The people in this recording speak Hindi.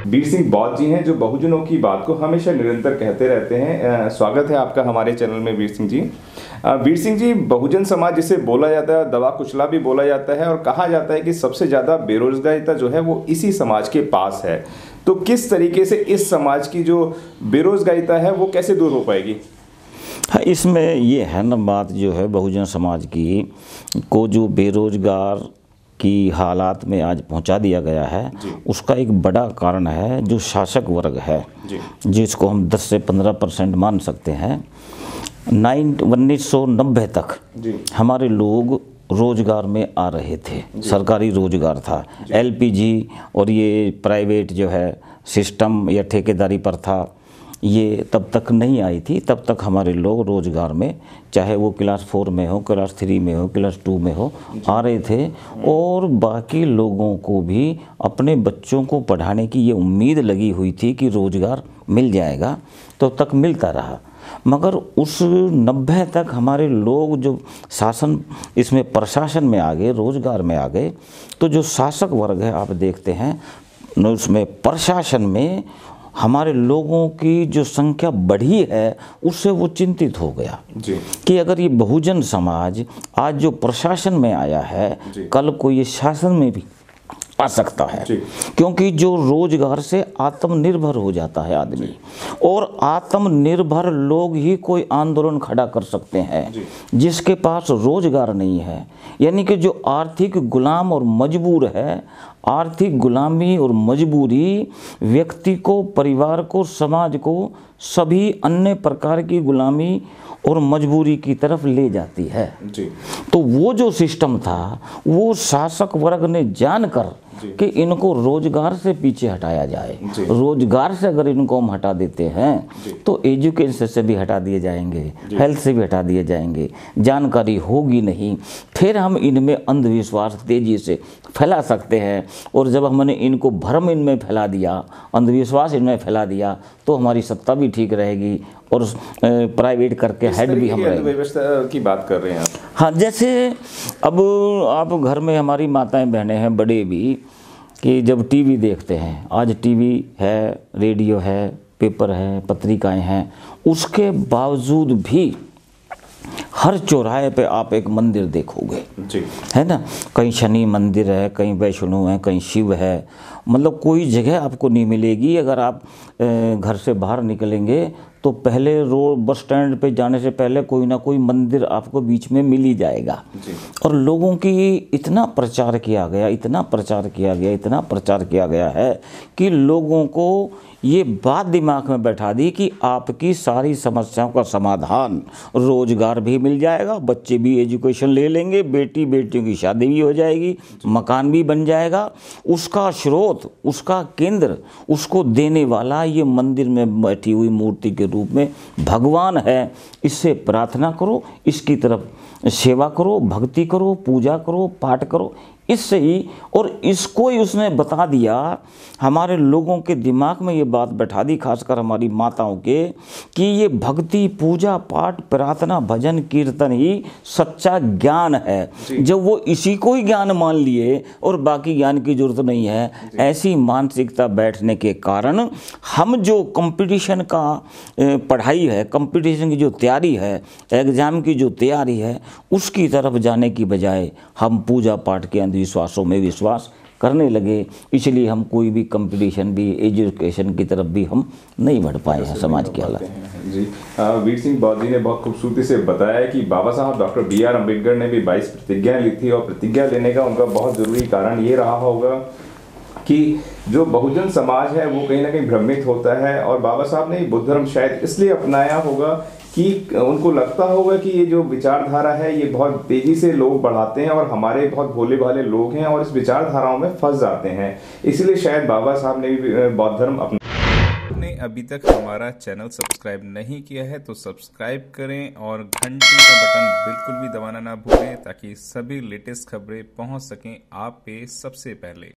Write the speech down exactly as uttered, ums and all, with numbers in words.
वीर सिंह बौद्ध जी हैं जो बहुजनों की बात को हमेशा निरंतर कहते रहते हैं। स्वागत है आपका हमारे चैनल में वीर सिंह जी। वीर सिंह जी, बहुजन समाज जिसे बोला जाता है, दवा कुचला भी बोला जाता है और कहा जाता है कि सबसे ज़्यादा बेरोजगारिता जो है वो इसी समाज के पास है। तो किस तरीके से इस समाज की जो बेरोजगारिता है वो कैसे दूर हो पाएगी? हाँ, इसमें ये है ना बात जो है बहुजन समाज की को जो बेरोजगार की हालात में आज पहुंचा दिया गया है, उसका एक बड़ा कारण है जो शासक वर्ग है, जिसको हम दस से पंद्रह परसेंट मान सकते हैं। नाइन उन्नीस सौ नब्बे तक हमारे लोग रोजगार में आ रहे थे, सरकारी रोजगार था। एलपीजी और ये प्राइवेट जो है सिस्टम या ठेकेदारी पर था, ये तब तक नहीं आई थी। तब तक हमारे लोग रोजगार में, चाहे वो क्लास फोर में हो, क्लास थ्री में हो, क्लास टू में हो, आ रहे थे। और बाकी लोगों को भी अपने बच्चों को पढ़ाने की ये उम्मीद लगी हुई थी कि रोजगार मिल जाएगा, तो तक मिलता रहा। मगर उस नब्बे तक हमारे लोग जो शासन इसमें प्रशासन में आ गए, रोजगार में आ गए, तो जो शासक वर्ग है आप देखते हैं उसमें प्रशासन में हमारे लोगों की जो संख्या बढ़ी है, उससे वो चिंतित हो गया जी। कि अगर ये बहुजन समाज आज जो प्रशासन में आया है, कल को ये शासन में भी आ सकता है, क्योंकि जो रोजगार से आत्मनिर्भर हो जाता है आदमी, और आत्मनिर्भर लोग ही कोई आंदोलन खड़ा कर सकते हैं। जिसके पास रोजगार नहीं है, यानी कि जो आर्थिक गुलाम और मजबूर है, आर्थिक गुलामी और मजबूरी व्यक्ति को, परिवार को, समाज को सभी अन्य प्रकार की गुलामी और मजबूरी की तरफ ले जाती है जी। तो वो जो सिस्टम था, वो शासक वर्ग ने जानकर कि इनको रोजगार से पीछे हटाया जाए, रोजगार से अगर इनको हम हटा देते हैं तो एजुकेशन से भी हटा दिए जाएंगे, हेल्थ से भी हटा दिए जाएंगे, जानकारी होगी नहीं, फिर हम इनमें अंधविश्वास तेजी से फैला सकते हैं। और जब हमने इनको भ्रम इनमें फैला दिया, अंधविश्वास इनमें फैला दिया, तो हमारी सत्ता भी ठीक रहेगी और प्राइवेट करके हेड भी हम रहेंगे। व्यवस्था की बात कर रहे हैं आप? हाँ, जैसे अब आप घर में हमारी माताएं बहनें हैं, बड़े भी, कि जब टीवी देखते हैं, आज टीवी है, रेडियो है, पेपर है, पत्रिकाएं हैं, उसके बावजूद भी हर चौराहे पे आप एक मंदिर देखोगे जी, है ना। कहीं शनि मंदिर है, कहीं वैष्णो है, कहीं शिव है, मतलब कोई जगह आपको नहीं मिलेगी। अगर आप घर से बाहर निकलेंगे तो पहले रोड बस स्टैंड पे जाने से पहले कोई ना कोई मंदिर आपको बीच में मिल ही जाएगा जी। और लोगों की इतना प्रचार किया गया, इतना प्रचार किया गया, इतना प्रचार किया गया है कि लोगों को ये बात दिमाग में बैठा दी कि आपकी सारी समस्याओं का समाधान, रोजगार भी मिल जाएगा, बच्चे भी एजुकेशन ले लेंगे, बेटी बेटियों की शादी भी हो जाएगी, मकान भी बन जाएगा। उसका स्रोत, उसका केंद्र, उसको देने वाला ये मंदिर में बैठी हुई मूर्ति के रूप में भगवान है। इससे प्रार्थना करो, इसकी तरफ सेवा करो, भक्ति करो, पूजा करो, पाठ करो, इससे ही। और इसको ही उसने बता दिया, हमारे लोगों के दिमाग में ये बात बैठा दी, खासकर हमारी माताओं के, कि ये भक्ति, पूजा, पाठ, प्रार्थना, भजन, कीर्तन ही सच्चा ज्ञान है। जब वो इसी को ही ज्ञान मान लिए और बाकी ज्ञान की जरूरत नहीं है, ऐसी मानसिकता बैठने के कारण हम जो कंपटीशन का पढ़ाई है, कंपटीशन की जो तैयारी है, एग्ज़ाम की जो तैयारी है, उसकी तरफ जाने की बजाय हम पूजा पाठ के अंधविश्वासों में विश्वास करने लगे। इसलिए हम कोई भी कंपटीशन भी, एजुकेशन की तरफ भी हम नहीं बढ़ पाए हैं समाज के हालात जी। वीर सिंह बौद्ध जी ने बहुत खूबसूरती से बताया कि बाबा साहब डॉक्टर बी आर अम्बेडकर ने भी बाईस प्रतिज्ञाएं ली थी, और प्रतिज्ञा लेने का उनका बहुत जरूरी कारण ये रहा होगा कि जो बहुजन समाज है वो कहीं ना कहीं भ्रमित होता है, और बाबा साहब ने बुद्ध धर्म शायद इसलिए अपनाया होगा कि उनको लगता होगा कि ये जो विचारधारा है ये बहुत तेजी से लोग बढ़ाते हैं और हमारे बहुत भोले भाले लोग हैं और इस विचारधाराओं में फंस जाते हैं, इसलिए शायद बाबा साहब ने भी बौद्ध धर्म अपना। आपने अभी तक हमारा चैनल सब्सक्राइब नहीं किया है तो सब्सक्राइब करें और घंटी का बटन बिल्कुल भी दबाना ना भूलें, ताकि सभी लेटेस्ट खबरें पहुंच सकें आप पे सबसे पहले।